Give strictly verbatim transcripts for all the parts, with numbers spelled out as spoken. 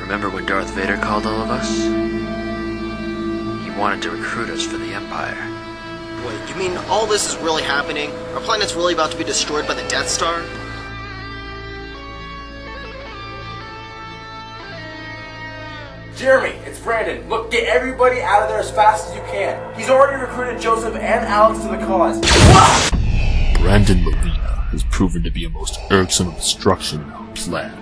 Remember when Darth Vader called all of us? He wanted to recruit us for the Empire. Wait, you mean all this is really happening? Our planet's really about to be destroyed by the Death Star? Jeremy, it's Brandon. Look, get everybody out of there as fast as you can. He's already recruited Joseph and Alex to the cause. Brandon Molina has proven to be a most irksome obstruction in our plan.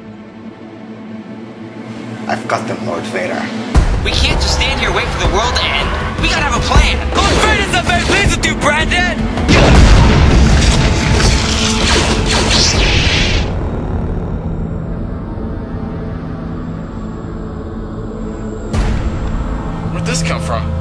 I've got them, Lord Vader. We can't just stand here and wait for the world to end. We gotta have a plan. Lord Vader's not very pleased with you, Brandon! Where'd this come from?